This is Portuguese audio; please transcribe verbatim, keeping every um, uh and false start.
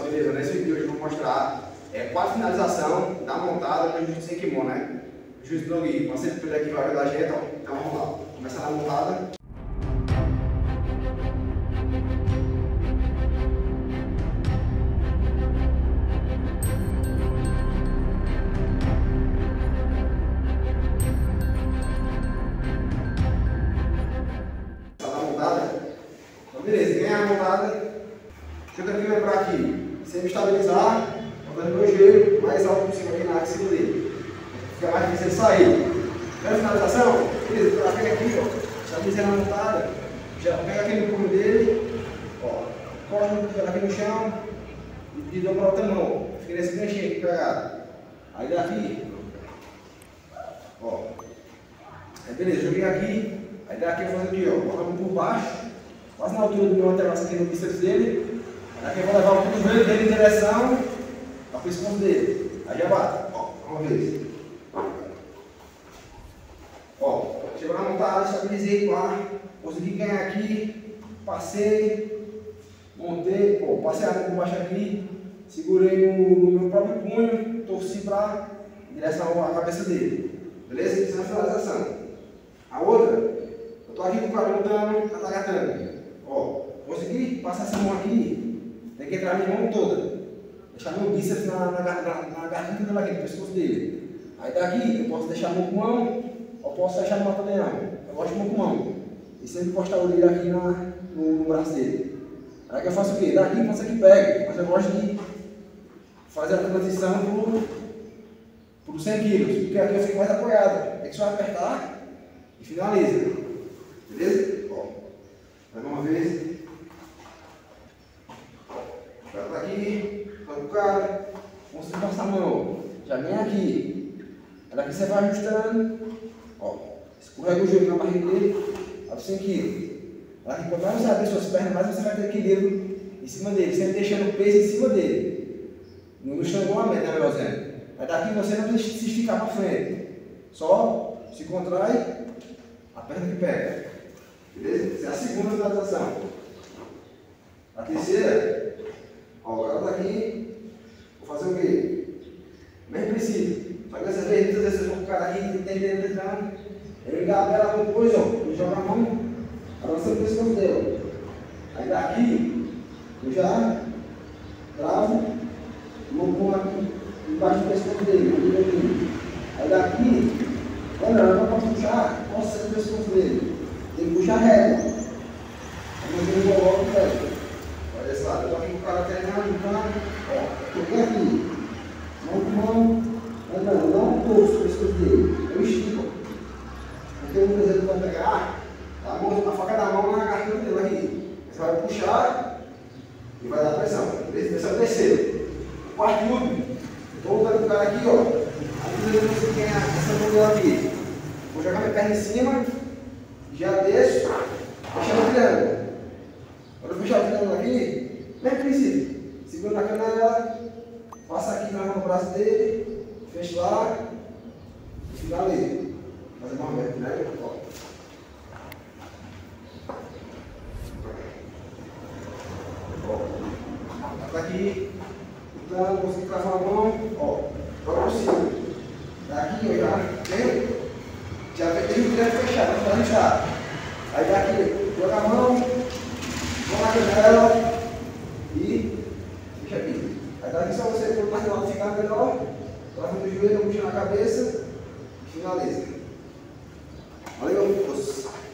beleza? Nesse vídeo hoje eu vou mostrar é, qual a finalização da montada do jiu-jitsu sem kimono, né? O jiu-jitsu no gi, você que aqui vai ajudar a gente, ó. Então vamos lá, começar na montada. Então, beleza, ganhar a montada. Deixa eu aqui lembrar aqui, sem me estabilizar, botando meu joelho mais alto possível aqui na área cima dele. Fica mais difícil ele sair. Quer finalização? Beleza, eu pego aqui, ó, estabilizei na montada, já pega aqui no pulo dele, ó, corta aqui no chão e, e dou para a outra mão. Fica nesse ganchinho aqui pegado. Aí daqui, ó, aí beleza, joguei aqui, aí daqui eu vou fazer aqui, ó, botar a mão por baixo. Quase na altura do meu antebraço aqui no bíceps dele. Aqui eu vou levar o joelho dele em direção ao pescoço dele. Aí já bate. Ó, uma vez. Ó, chegou na montada, estabilizei, pá. Consegui ganhar aqui. Passei. Montei. Ó, passei a mão por baixo aqui. Segurei no, no meu próprio punho. Torci para em direção à cabeça dele. Beleza? Isso é uma finalização. A outra, eu tô aqui com o cara montando, catagatando. Ó, consegui passar essa mão aqui, tem que entrar a minha mão toda. Deixar meu bíceps na, na, na, na garganta dele aqui, no pescoço dele. Aí daqui eu posso deixar a mão com mão, ou posso deixar a mão também não. Eu gosto de mão com mão. E sempre encostar o dedo aqui na, no, no braço dele. Aí que eu faço o quê? Daqui você que pega, mas eu gosto de fazer a transição pro, pro cem quilos, porque aqui eu fico mais apoiado. Tem que só apertar e finaliza. Beleza? Mais uma vez. O cara tá aqui, vai pro cara, consegui passar a mão. Já vem aqui. Aí daqui você vai ajustando. Ó, escorrega o joelho na barriga dele, vai pro cem quilos. Aí quanto mais você abrir suas pernas, mais você vai ter equilíbrio em cima dele, sempre deixando o peso em cima dele. No estrangulamento, né, meu Zé? Aí daqui você não precisa se esticar para frente. Só se contrai, a perna que pega. Beleza? Essa é a segunda finalização. A terceira, ó, o cara tá aqui, vou fazer o quê? Mesmo princípio. Só que dessa vez, muitas vezes eu vou com o cara aqui, tentando, tentando, eu engabelo ela depois, ó, eu jogo a mão, avançando o pescoço dele. Aí daqui, eu já travo, vou pôr aqui, embaixo do pescoço dele, aí daqui, quando eu não posso puxar, posso ser o pescoço dele. Tem que puxar reto. Aí eu vou logo reto. Olha só, eu estou aqui com o cara treinando, então, ó, toquei aqui. Mão com mão, andando, não torço o pescoço dele. Eu estico. Porque muitas vezes vai pegar a, mão, a faca da mão na garganta dele aqui. Você vai puxar e vai dar pressão. Esse é o terceiro. O quarto e último. Estou voltando com o cara aqui, ó. Aqui eu consigo ganhar essa mão aqui. Vou jogar minha perna em cima. Já deixo, fechando o triângulo. Quando eu fechar o triângulo aqui, mesmo princípio. Segura na canela, passa aqui na mão no braço dele, fecho lá e finalizo. Fazer uma meta, né? Ó. Ó. Tá aqui, então consegui travar a mão, ó, joga por cima. Daqui eu já tenho. Já tem o triângulo fechado, não está fechado. Aí daqui, joga a mão, vou na canela e fecha aqui. Aí daqui só você for mais alto, ficar melhor, trava no joelho, puxa na cabeça e finaliza. Valeu, moço.